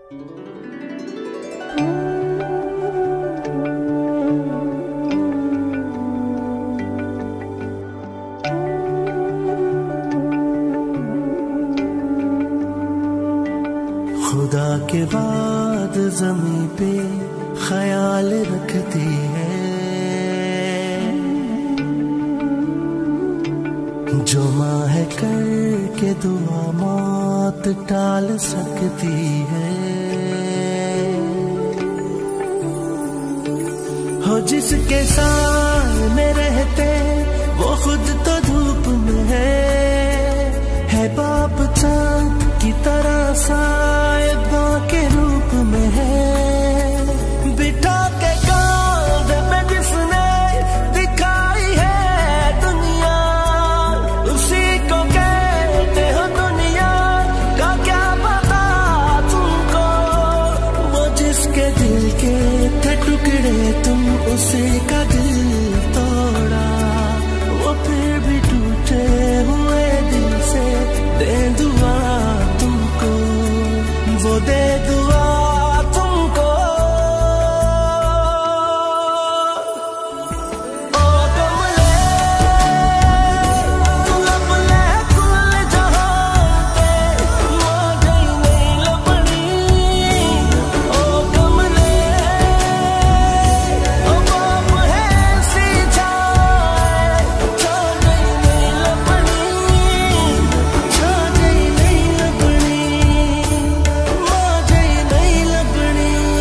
खुदा के बाद ज़मीं पे ख्याल रखती है, जो माँ है करके दुआ मौत टाल सकती है। हो जिसके सामने रहते वो खुद तो धूप में है बाप चांद की तरह साहिबा के रूप में है। बिठा के कांधे पे जिसने दिखाई है दुनिया, उसी को कहते हो दुनिया का क्या पता तुमको। वो जिसके दिल के थे टुकड़े तुम उसी का दिल तोड़ा, वो फिर भी टूटे हुए दिल से दे दुआ तुमको, वो दे दुआ तुमको। ओ कमले तू लब ले कुल जहां पे, मां गई नहीं लपड़ी। ओ कमले ओ बाप है सी छाए, छा गई नहीं लपड़ी, छा गई नहीं लपड़ी, मां गई नहीं लपड़ी।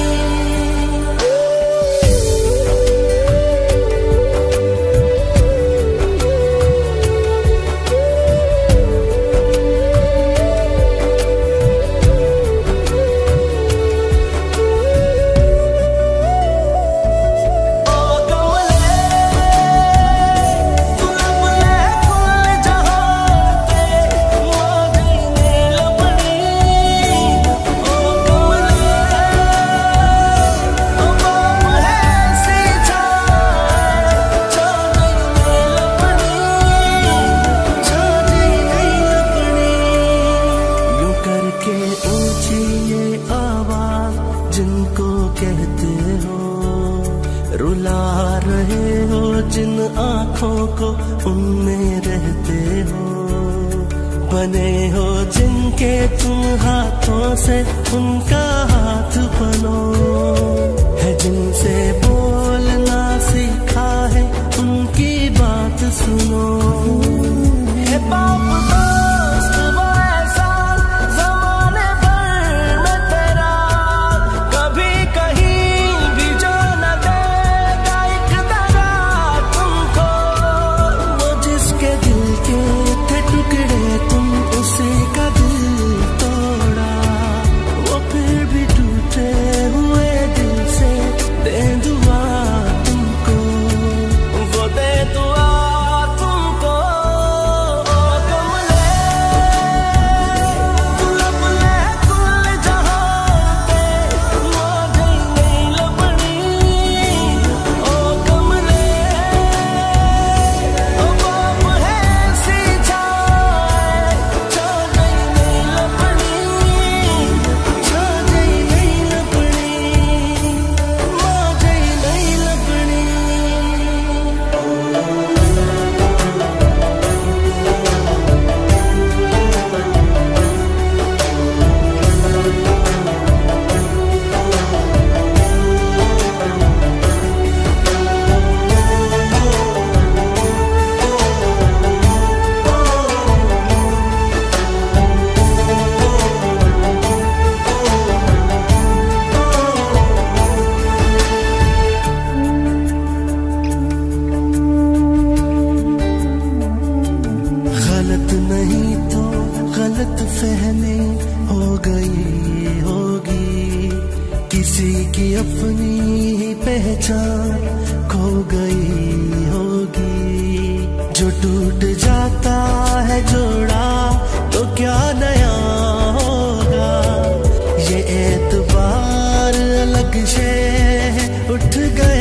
ओ कमले तू लब ले कुल जहां पे, मां गई नहीं लपड़ी। ओ कमले ओ बाप है सी छाए, छा गई नहीं लपड़ी, छा गई नहीं लपड़ी। यूं करके ऊंची ये आवाज जिनको कहते हो, रुला रहे हो जिन आँखों को उनमें रहते हो, बने हो जिनके तुम हाथों से उनका हाथ बनो, है जिनसे बोलना सीखा है उनकी बात सुनो। है बाप दोस्त वो ऐसा ज़माने भर में तेरा, कभी कहीं भी जो न देगा एक दगा तुमको। वो जिसके दिल के थे टुकड़े तुम उसी का दिल तोड़ा, वो फिर भी टूटे हुए दिल से दे दुआ तुमको, वो दे दुआ तुमको। ओ कमले तू लब ले कुल जहां पे, मां गई नहीं लपड़ी। ओ कमले ओ बाप है सी छाए, छा गई नहीं लपड़ी, छा गई नहीं लपड़ी, मां गई नहीं लपड़ी। गलत नहीं तो गलत फहमी हो गई होगी, किसी की अपनी ही पहचान खो गई होगी। जो टूट जाता है जोड़ा तो क्या नया होगा, ये एतबार अलग से उठ गए